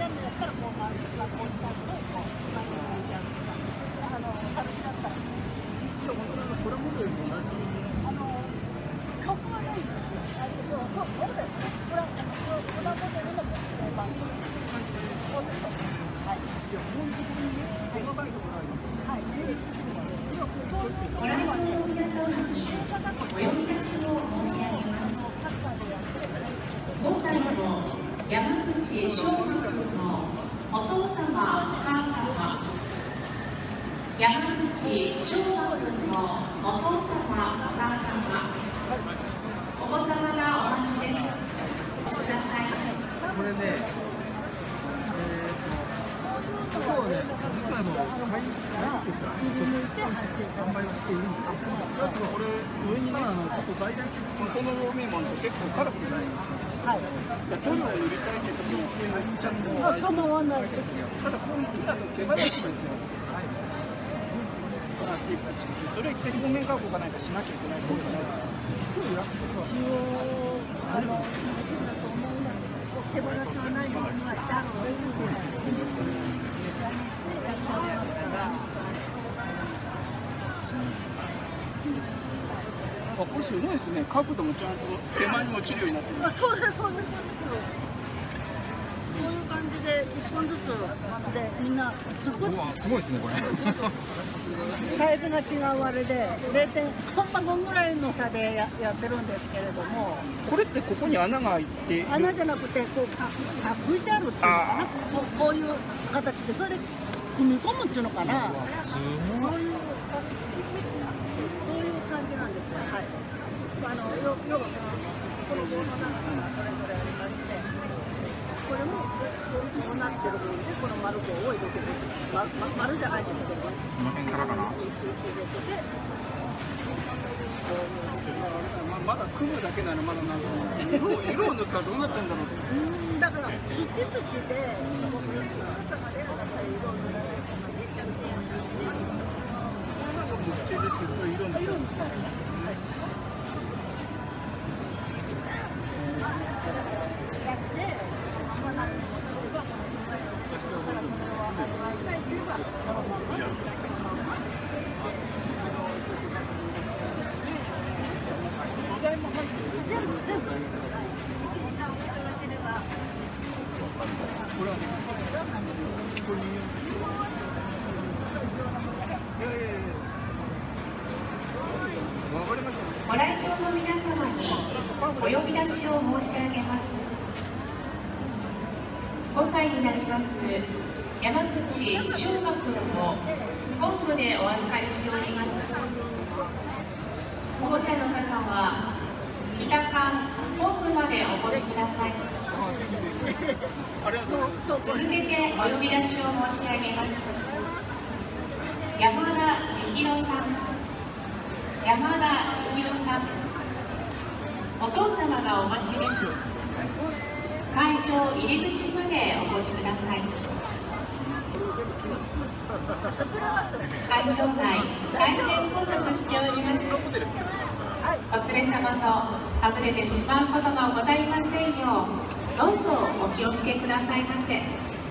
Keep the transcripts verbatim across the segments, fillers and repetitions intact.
やるんだったらこう丸がこうしたのをこう丸に置いてあるとか、あのたるきだったら。 プラモデルと同じ。 あの曲はないんですよ。あのそうそうですね。プラプラモデルの定番。そうです。はい。いや本当に細かいところあります。はい。 ご来場の皆様にお呼び出しを申し上げます。ごさいの山口翔馬君のお父様、お母様。山口翔馬君のお父様、お母様。お子様がお待ちです。ください。 これね、えーと、ここはね、実はあの、買い、なんていうか、販売をしているんですけど、これ、上にね、あの、ちょっと大々的にこの路面も結構カラフルない。 はい。 去年売りたいって時に、お兄ちゃんも。 あ、構わないです。 ただ、こういう木だと全然ですよ。それって表面加工かなんかしなきゃいけないことがない。 一応あのだと思います。手放ちはないようにはしてあるので、 あ、これすごいですね。角度もちゃんと手前に落ちるようになってる。 あ、そうですそうです。こういう感じで一本ずつでみんな作って。 すごいですねこれ。 サイズが違うあれでれいてんごぐらいの差で や, やってるんですけれども、 これってここに穴が開いて穴じゃなくてこうかか拭いてあるっていうのかな、こうこういう形でそれ組み込むっていうのかな、そういうそういう感じなんですよ。はい。あのよ要はこの棒の長さがそれぞれありまして、これもこうなってる分でこの丸棒を入れてる、まま、丸じゃないですけどね。 この辺からかな。まだ組むだけならまだなんか色を色を塗ったらどうなっちゃうんだろうって。 うん、だから切ってつけてこの辺の長さが出るんだったら色を塗られるのでちゃんとしますし、 手でちょっと色塗ったり。 ご来場の皆様にお呼び出しを申し上げます。ごさいになります山口翔馬君を本部でお預かりしております。保護者の方は北館本部までお越しください。続けてお呼び出しを申し上げます。山田千尋さん、山田千尋さん、お父様がお待ちです。会場入り口までお越しください。会場内大変混雑しております。お連れ様とはぐれてしまうことがございませんよう、どうぞお気をつけくださいませ。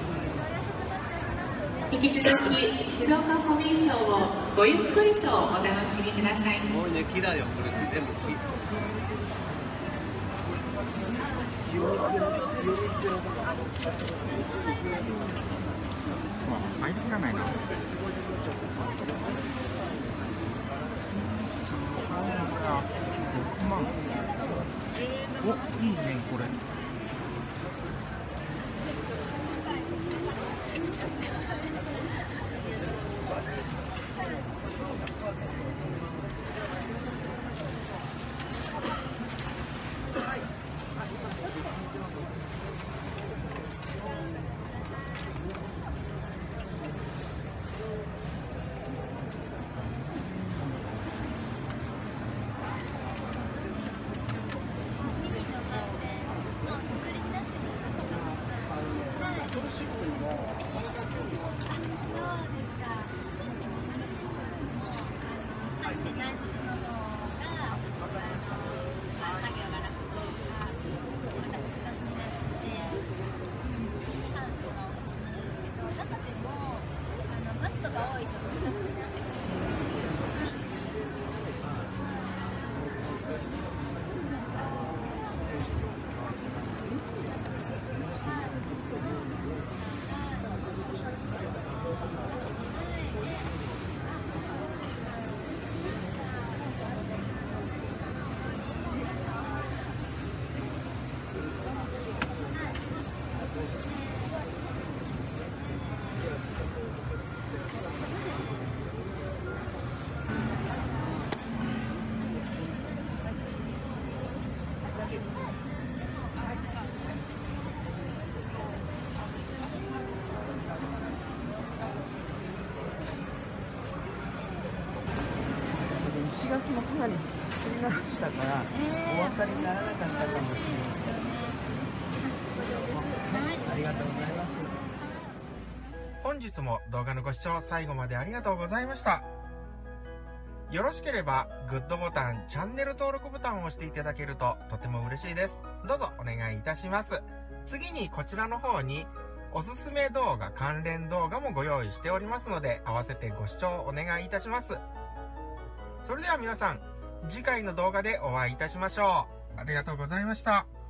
引き続き静岡ホビーショーをごゆっくりとお楽しみください。 すごいね、木だよ、これ全部木。 まあ、入らないな。ろくまん。お、いいね、これ。 書きもかなり作り直したから、 えー、 お分かりにならなかったかもしれないですけど、はい、ありがとうございます。 本日も動画のご視聴最後までありがとうございました。よろしければグッドボタン、チャンネル登録ボタンを押していただけるととても嬉しいです。どうぞお願いいたします。次にこちらの方におすすめ動画、関連動画もご用意しておりますので、合わせてご視聴お願いいたします。それでは皆さん、次回の動画でお会いいたしましょう。ありがとうございました。